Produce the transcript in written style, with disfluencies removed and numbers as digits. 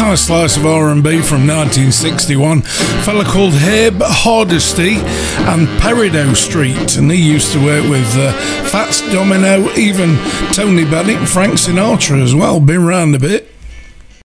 nice slice of R&B from 1961. A fella called Hardesty and Perdido Street, and he used to work with Fats Domino, even Tony Bennett and Frank Sinatra as well. Been round a bit.